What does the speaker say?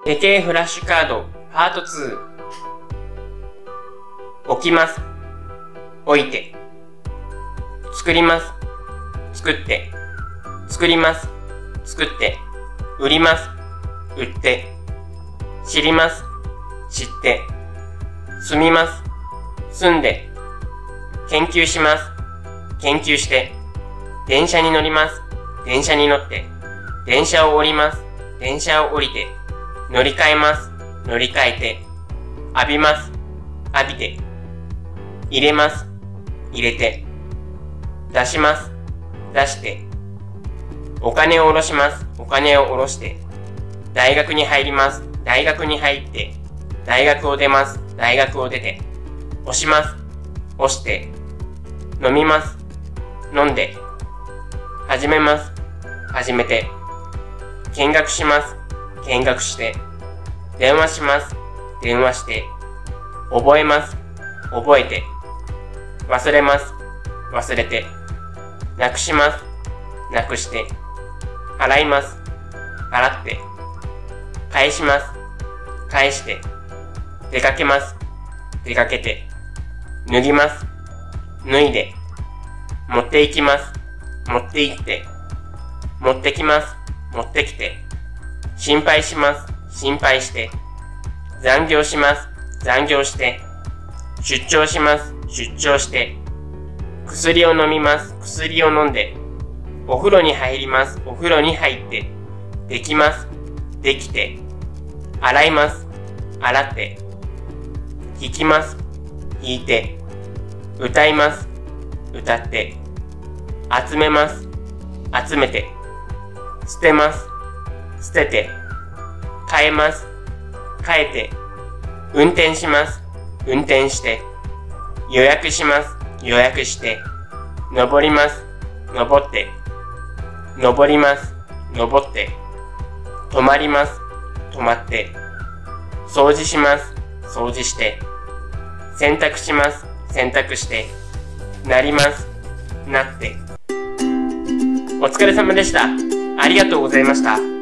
手形フラッシュカードパート2。置きます。置いて。作ります。作って。作ります。作って。売ります。売って。知ります。知って。住みます。住んで。研究します。研究して。電車に乗ります。電車に乗って。電車を降ります。電車を降りて。乗り換えます。乗り換えて。浴びます。浴びて。入れます。入れて。出します。出して。お金を下ろします。お金を下ろして。大学に入ります。大学に入って。大学を出ます。大学を出て。押します。押して。飲みます。飲んで。始めます。始めて。見学します。見学して。電話します。電話して。覚えます。覚えて。忘れます。忘れて。なくします。なくして。払います。払って。返します。返して。出かけます。出かけて。脱ぎます。脱いで。持って行きます。持って行って。持ってきます。持ってきて。心配します。心配して。残業します。残業して。出張します。出張して。薬を飲みます。薬を飲んで。お風呂に入ります。お風呂に入って。できます。できて。洗います。洗って。弾きます。弾いて。歌います。歌って。集めます。集めて。捨てます。捨てて。変えます。変えて。運転します。運転して。予約します。予約して。登ります。登って。登ります。登って。止まります。止まって。掃除します。掃除して。洗濯します。洗濯して。なります。なって。お疲れ様でした。ありがとうございました。